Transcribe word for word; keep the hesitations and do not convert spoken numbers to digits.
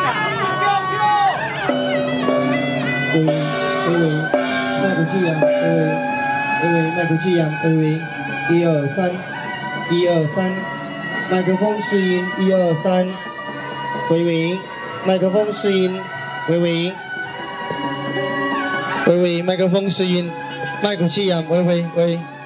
微微微微，麦克气扬，微微微微，麦克气扬，微微，一二三，一二三，麦克风试音，一二三，微微，麦克风试音，微微，微微，麦克风试音，麦克气扬，微微微。